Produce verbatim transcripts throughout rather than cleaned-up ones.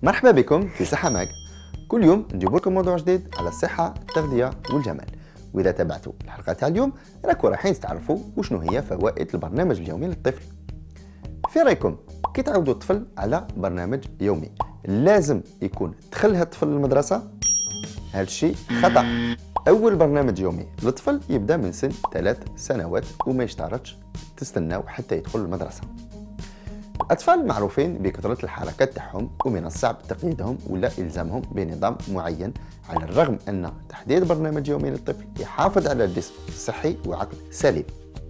مرحبا بكم في صحة ماك. كل يوم نجيب لكم موضوع جديد على الصحة، التغذية والجمال. وإذا تابعتوا الحلقة تاع اليوم راكم رايحين تعرفوا وشنو هي فوائد البرنامج اليومي للطفل. في رايكم كي تعودوا الطفل على برنامج يومي لازم يكون دخلها الطفل للمدرسة؟ هذا الشيء خطأ. أول برنامج يومي للطفل يبدأ من سن ثلاث سنوات وما يشترطش تستناو حتى يدخل المدرسة. الأطفال معروفين بكثرة الحركات تاعهم ومن الصعب تقييدهم ولا إلزامهم بنظام معين، على الرغم أن تحديد برنامج يومي للطفل يحافظ على جسم صحي وعقل سليم.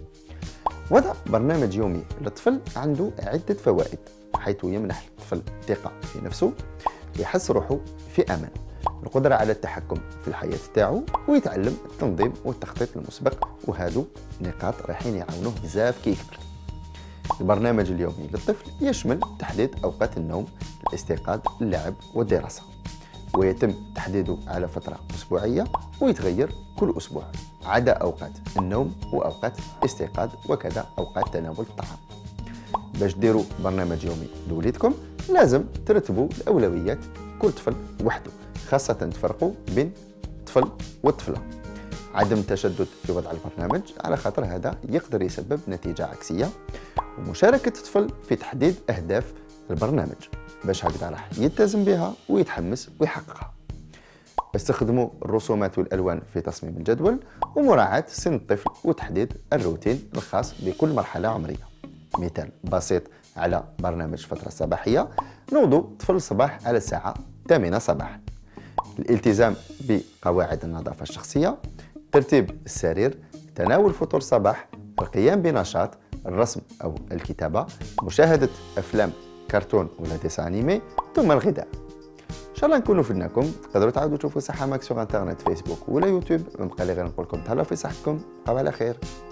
وضع برنامج يومي للطفل عنده عدة فوائد، حيث يمنح الطفل الثقة في نفسه، يحس روحه في أمان، القدرة على التحكم في الحياة تاعو، ويتعلم التنظيم والتخطيط المسبق، وهادو نقاط رايحين يعاونوه بزاف كي يكبر. البرنامج اليومي للطفل يشمل تحديد أوقات النوم، الاستيقاظ، اللعب والدراسة، ويتم تحديده على فترة أسبوعية ويتغير كل أسبوع، عدا أوقات النوم وأوقات الاستيقاظ وكذا أوقات تناول الطعام. باش ديروا برنامج يومي لوليدكم لازم ترتبوا الأولويات، كل طفل وحده، خاصة تفرقوا بين طفل والطفلة. عدم التشدد في وضع البرنامج على خاطر هذا يقدر يسبب نتيجة عكسية، ومشاركة الطفل في تحديد أهداف البرنامج باش هكذا راح يلتزم بها ويتحمس ويحققها. استخدموا الرسومات والألوان في تصميم الجدول، ومراعاة سن الطفل وتحديد الروتين الخاص بكل مرحلة عمرية. مثال بسيط على برنامج فترة صباحية: نوضوا طفل الصباح على الساعة الثامنة صباحا. الالتزام بقواعد النظافة الشخصية، ترتيب السرير، تناول فطور الصباح، القيام بنشاط، الرسم أو الكتابة، مشاهدة أفلام كرتون ولا ديس أنيمي، ثم الغذاء. إن شاء الله نكونوا فدناكم. تقدروا تعاودوا تشوفوا صحة ماك سوغ انترنت، فيسبوك ولا يوتيوب. ما بقى لي غير نقول لكم تهلاو في صحتكم، بقاو على خير.